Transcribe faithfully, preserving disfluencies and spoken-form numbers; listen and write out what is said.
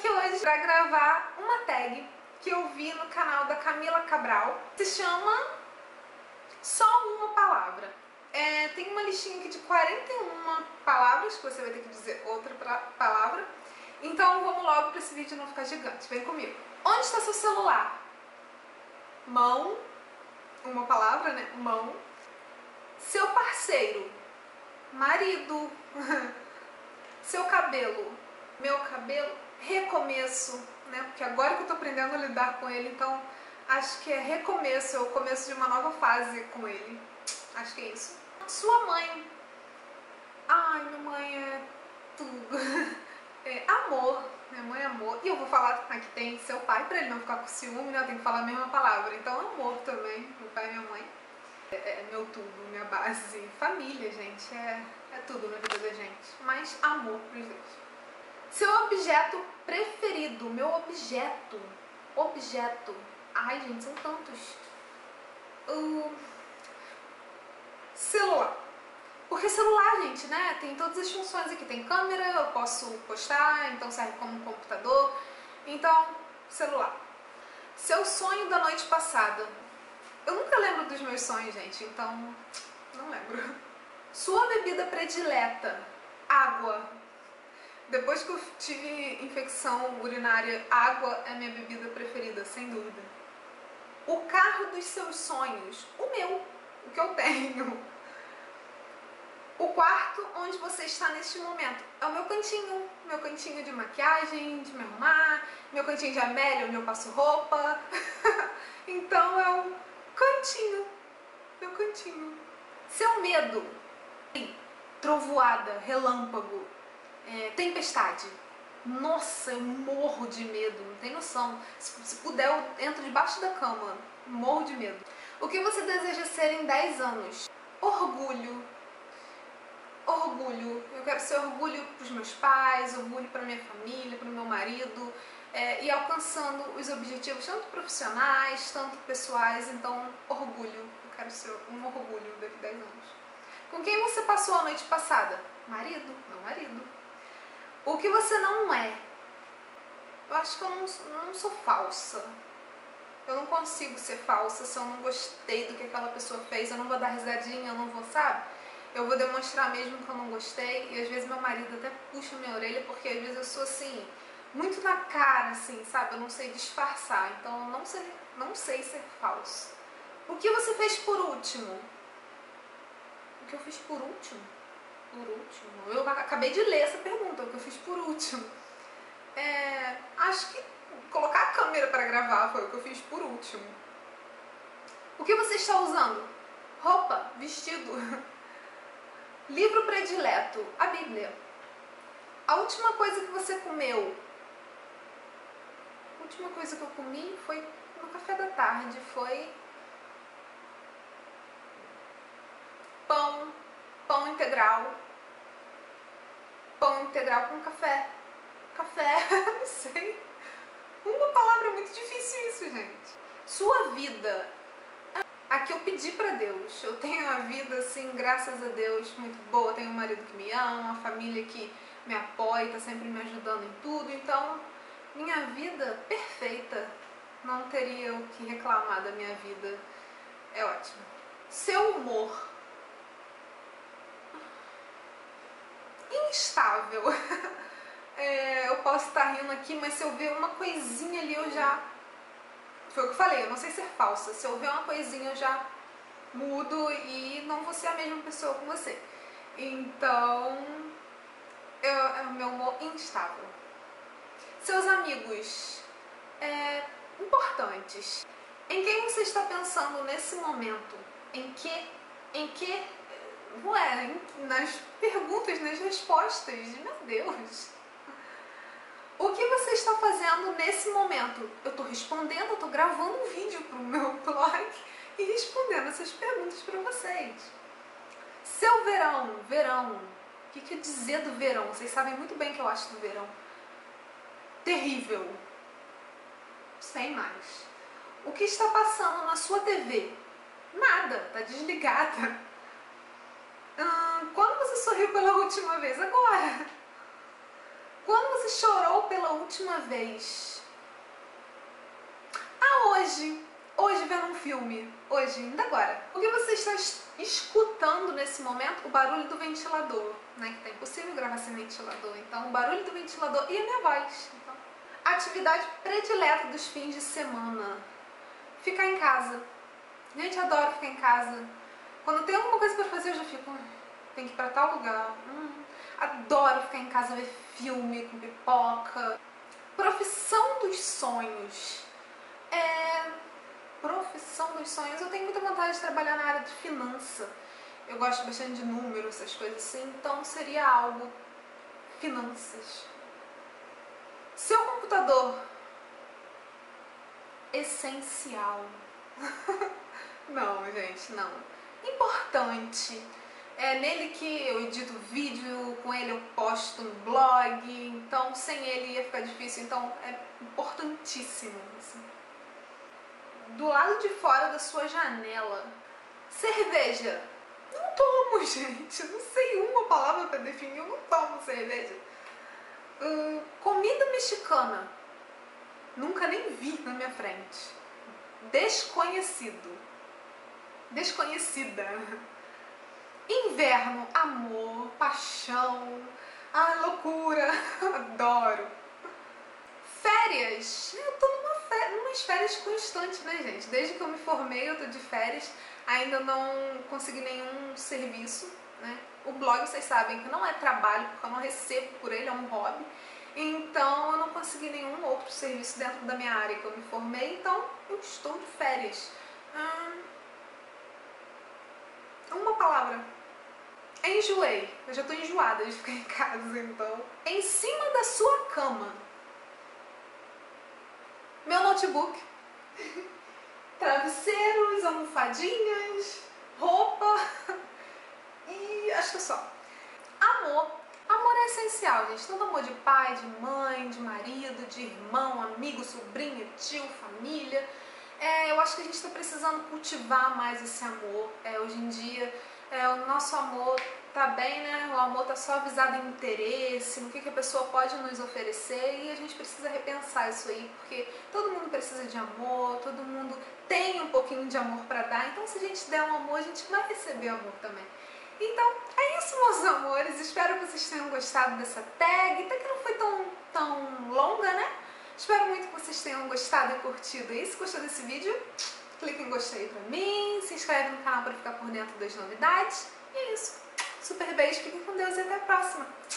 hoje para gravar uma tag que eu vi no canal da Camila Cabral. Se chama Só Uma Palavra. É, tem uma listinha aqui de quarenta e uma palavras, que você vai ter que dizer outra palavra. Então vamos logo para esse vídeo não ficar gigante. Vem comigo. Onde está seu celular? Mão. Uma palavra, né? Mão. Seu parceiro? Marido. Seu cabelo? Meu cabelo? Recomeço, né? Porque agora que eu tô aprendendo a lidar com ele, então acho que é recomeço, é o começo de uma nova fase com ele. Acho que é isso. Sua mãe? Ai, minha mãe é tudo. É, amor. Minha mãe é amor. E eu vou falar aqui tem seu pai, pra ele não ficar com ciúme, né? Eu tenho que falar a mesma palavra. Então, amor também. Meu pai e minha mãe. É, é meu tudo, minha base. Família, gente. É, é tudo na vida da gente. Mas amor pros dois. Seu objeto preferido. Meu objeto. Objeto. Ai, gente, são tantos. O celular. Porque celular, gente, né? Tem todas as funções aqui. Tem câmera, eu posso postar, então serve como computador. Então, celular. Seu sonho da noite passada. Eu nunca lembro dos meus sonhos, gente, então não lembro. Sua bebida predileta. Água. Depois que eu tive infecção urinária, água é minha bebida preferida, sem dúvida. O carro dos seus sonhos. O meu. O que eu tenho. O quarto onde você está neste momento é o meu cantinho, meu cantinho de maquiagem, de me arrumar, meu cantinho de Amélia, onde eu passo roupa. Então é o cantinho, meu cantinho. Seu medo? Trovoada, relâmpago, é, tempestade. Nossa, eu morro de medo, não tem noção. Se, se puder, eu entro debaixo da cama, morro de medo. O que você deseja ser em dez anos? Orgulho. Orgulho, eu quero ser orgulho para os meus pais, orgulho para minha família, para o meu marido, é, e alcançando os objetivos tanto profissionais, tanto pessoais, então orgulho, eu quero ser um orgulho daqui a dez anos. Com quem você passou a noite passada? Marido, meu marido. O que você não é? Eu acho que eu não, não sou falsa. Eu não consigo ser falsa se eu não gostei do que aquela pessoa fez, eu não vou dar risadinha, eu não vou, sabe? Eu vou demonstrar mesmo que eu não gostei, e às vezes meu marido até puxa minha orelha, porque às vezes eu sou assim, muito na cara, assim, sabe? Eu não sei disfarçar, então eu não sei, não sei ser falso. O que você fez por último? O que eu fiz por último? Por último? Eu acabei de ler essa pergunta, o que eu fiz por último. É, acho que colocar a câmera para gravar foi o que eu fiz por último. O que você está usando? Roupa, vestido. Livro predileto, a Bíblia. A última coisa que você comeu? A última coisa que eu comi foi no café da tarde, foi pão, pão integral. Pão integral com café. Café, não sei. Uma palavra muito difícil isso, gente. Sua vida. A que eu pedi pra Deus. Eu tenho uma vida, assim, graças a Deus, muito boa. Eu tenho um marido que me ama, uma família que me apoia, tá sempre me ajudando em tudo. Então, minha vida perfeita. Não teria o que reclamar da minha vida. É ótimo. Seu humor. Instável. É, eu posso estar rindo aqui, mas se eu ver uma coisinha ali, eu já... Foi o que eu falei, eu não sei ser falsa. Se eu ver uma coisinha, eu já mudo e não vou ser a mesma pessoa com você. Então, eu, é o meu humor instável. Seus amigos é, importantes. Em quem você está pensando nesse momento? Em que? Em que? Ué, em, nas perguntas, nas respostas. Meu Deus! O que você está fazendo nesse momento? Eu estou respondendo, eu estou gravando um vídeo para o meu blog e respondendo essas perguntas para vocês. Seu verão, verão. O que quer dizer do verão? Vocês sabem muito bem o que eu acho do verão. Terrível. Sem mais. O que está passando na sua T V? Nada, está desligada. Hum, quando você sorriu pela última vez? Agora. Quando você chorou pela última vez? Ah, hoje. Hoje vendo um filme. Hoje, ainda agora. O que você está escutando nesse momento? O barulho do ventilador, né? Que tá impossível gravar sem ventilador. Então, o barulho do ventilador e a minha voz. Então, atividade predileta dos fins de semana. Ficar em casa. Gente, adoro ficar em casa. Quando tem alguma coisa pra fazer, eu já fico... Tem que ir pra tal lugar. Hum, adoro ficar em casa, ver filme com pipoca. Profissão dos sonhos. É... Profissão dos sonhos. Eu tenho muita vontade de trabalhar na área de finança. Eu gosto bastante de números, essas coisas assim. Então seria algo... Finanças. Seu computador... Essencial. Não, gente, não. Importante. É nele que eu edito vídeo, com ele eu posto um blog, então sem ele ia ficar difícil, então é importantíssimo. Assim. Do lado de fora da sua janela. Cerveja. Não tomo, gente. Não sei uma palavra para definir, eu não tomo cerveja. Hum, comida mexicana. Nunca nem vi na minha frente. Desconhecido. Desconhecida. Inverno, amor, paixão, ai, loucura, adoro. Férias, eu tô numa férias, umas férias constantes, né, gente? Desde que eu me formei, eu tô de férias, ainda não consegui nenhum serviço, né? O blog, vocês sabem que não é trabalho, porque eu não recebo por ele, é um hobby. Então, eu não consegui nenhum outro serviço dentro da minha área que eu me formei, então eu estou de férias. Hum, uma palavra. Enjoei. Eu já tô enjoada de ficar em casa, então. Em cima da sua cama. Meu notebook. Travesseiros, almofadinhas, roupa. E acho que é só. Amor. Amor é essencial, gente. Tanto amor de pai, de mãe, de marido, de irmão, amigo, sobrinho, tio, família. É, eu acho que a gente está precisando cultivar mais esse amor. É, hoje em dia, é, o nosso amor tá bem, né? O amor tá só visado em interesse, no que, que a pessoa pode nos oferecer, e a gente precisa repensar isso aí, porque todo mundo precisa de amor, todo mundo tem um pouquinho de amor para dar, então se a gente der um amor, a gente vai receber amor também. Então, é isso, meus amores. Espero que vocês tenham gostado dessa tag. Até que não foi tão, tão longa, né? Espero muito que vocês tenham gostado e curtido. E se gostou desse vídeo, clique em gostei pra mim, se inscreve no canal para ficar por dentro das novidades. E é isso. Super beijo, fiquem com Deus e até a próxima.